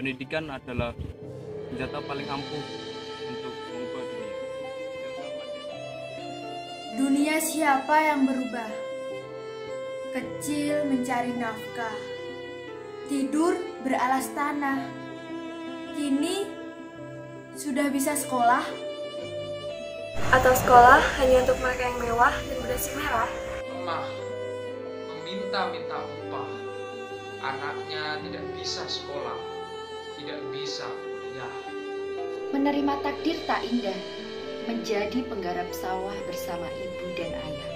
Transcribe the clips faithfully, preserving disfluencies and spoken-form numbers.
Pendidikan adalah senjata paling ampuh untuk mengubah dunia. Dunia siapa yang berubah? Kecil mencari nafkah, tidur beralas tanah. Kini sudah bisa sekolah? Atau sekolah hanya untuk mereka yang mewah dan berdasi merah? Lemah, meminta-minta upah. Anaknya tidak bisa sekolah, tidak bisa kuliah. Menerima takdir tak indah, menjadi penggarap sawah bersama ibu dan ayah.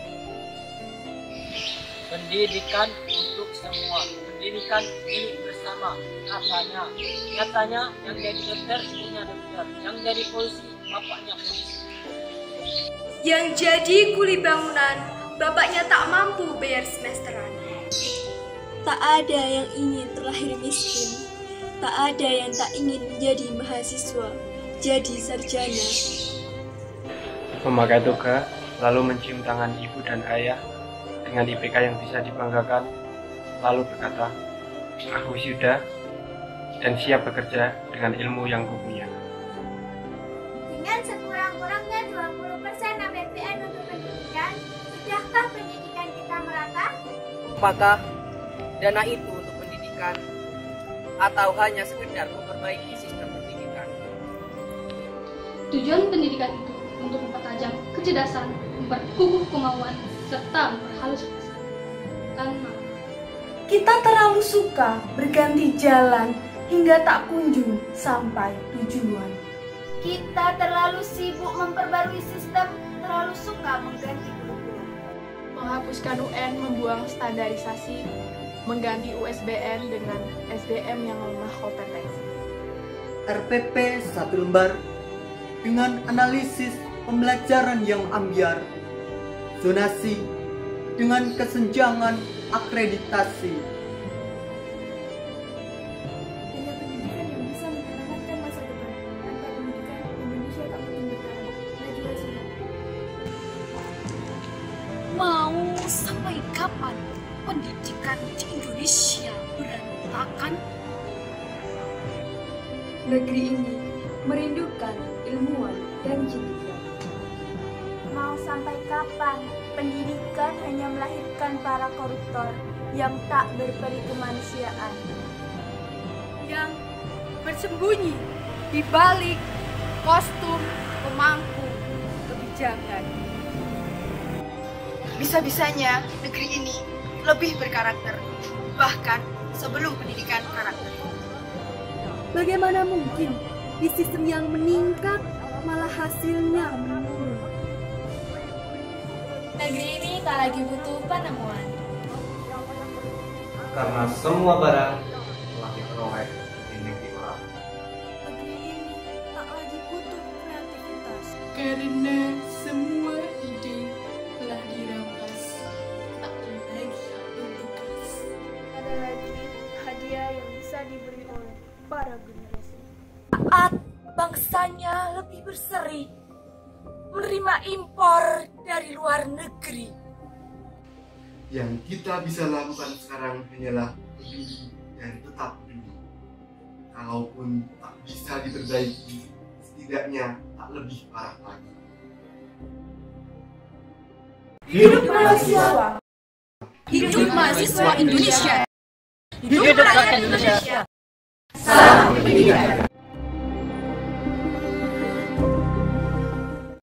Pendidikan untuk semua, pendidikan milik bersama. Katanya, katanya yang jadi dokter ibunya dokter, yang jadi polisi bapaknya polisi. Yang jadi kuli bangunan, bapaknya tak mampu bayar semesteran. Tak ada yang ingin terlahir miskin, tak ada yang tak ingin menjadi mahasiswa, jadi sarjana. Memakai toga, lalu mencium tangan ibu dan ayah dengan I P K yang bisa dibanggakan, lalu berkata, aku sudah dan siap bekerja dengan ilmu yang kupunya. Dengan sekurang-kurangnya dua puluh persen A P B N untuk pendidikan, sudahkah pendidikan kita merata? Apakah dana itu untuk pendidikan atau hanya sekedar memperbaiki sistem pendidikan? Tujuan pendidikan itu untuk mempertajam kecerdasan, memperkukuh kemauan, serta memperhalus perasaan. Karena Kita terlalu suka berganti jalan hingga tak kunjung sampai tujuan. Kita terlalu sibuk memperbarui sistem, terlalu suka mengganti kurikulum. Menghapuskan U N, membuang standarisasi, mengganti U S B N dengan S D M yang lemah kompetensi. R P P satu lembar dengan analisis pembelajaran yang ambiar, zonasi dengan kesenjangan akreditasi. Hanya pendidikan yang bisa menyelamatkan masa depan. Tanpa pendidikan, Indonesia tak mungkin bertahan. Najwa Shihab. Mau sampai kapan pendidikan di Indonesia berantakan? Negeri ini merindukan ilmuwan dan jenifer. Mau sampai kapan pendidikan hanya melahirkan para koruptor yang tak berperi kemanusiaan, Yang bersembunyi di balik kostum pemangku kebijakan. Bisa-bisanya negeri ini lebih berkarakter, bahkan sebelum pendidikan karakter. Bagaimana mungkin di sistem yang meningkat malah hasilnya menurun? negeri ini tak lagi butuh penemuan. Karena semua barang telah diperoleh di negeri orang. Negeri ini tak lagi butuh kreativitas. Karena semua ide telah dirampas, tak lagi bertugas. Ada lagi hadiah yang bisa diberi oleh para generasi. Saat bangsanya lebih berseri, menerima impor dari luar negeri. Yang kita bisa lakukan sekarang hanyalah peduli dan tetap peduli. Kalaupun tak bisa diperbaiki, setidaknya tak lebih parah lagi. Hidup mahasiswa! Hidup mahasiswa Indonesia! Hidup rakyat Indonesia! Salam pendidikan!